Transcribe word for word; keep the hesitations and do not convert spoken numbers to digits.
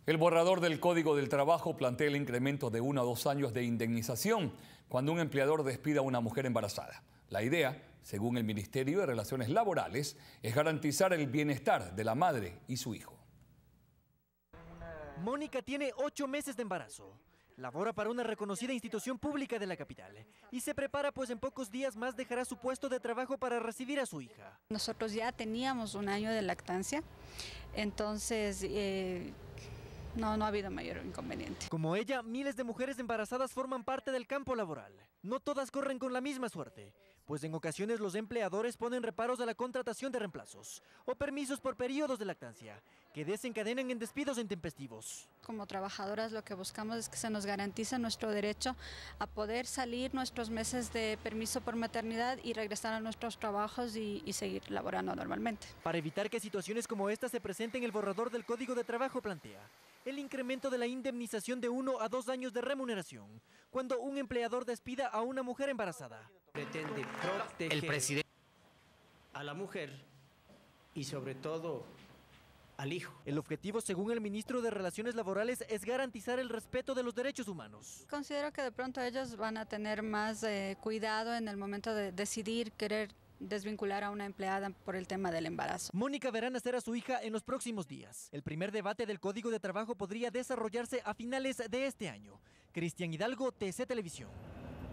El borrador del Código del Trabajo plantea el incremento de uno a dos años de indemnización cuando un empleador despida a una mujer embarazada. La idea, según el Ministerio de Relaciones Laborales, es garantizar el bienestar de la madre y su hijo. Mónica tiene ocho meses de embarazo. Labora para una reconocida institución pública de la capital y se prepara pues en pocos días más dejará su puesto de trabajo para recibir a su hija. Nosotros ya teníamos un año de lactancia, entonces eh, no, no ha habido mayor inconveniente. Como ella, miles de mujeres embarazadas forman parte del campo laboral. No todas corren con la misma suerte, pues en ocasiones los empleadores ponen reparos a la contratación de reemplazos o permisos por periodos de lactancia, que desencadenan en despidos intempestivos. Como trabajadoras lo que buscamos es que se nos garantice nuestro derecho a poder salir nuestros meses de permiso por maternidad y regresar a nuestros trabajos y, y seguir laborando normalmente. Para evitar que situaciones como esta se presenten, el borrador del Código de Trabajo plantea el incremento de la indemnización de uno a dos años de remuneración cuando un empleador despida a una mujer embarazada. Pretende proteger el presidente a la mujer y sobre todo al hijo. El objetivo, según el ministro de Relaciones Laborales, es garantizar el respeto de los derechos humanos. Considero que de pronto ellos van a tener más eh, cuidado en el momento de decidir querer desvincular a una empleada por el tema del embarazo. Mónica verá nacer a su hija en los próximos días. El primer debate del Código de Trabajo podría desarrollarse a finales de este año. Cristian Hidalgo, T C Televisión.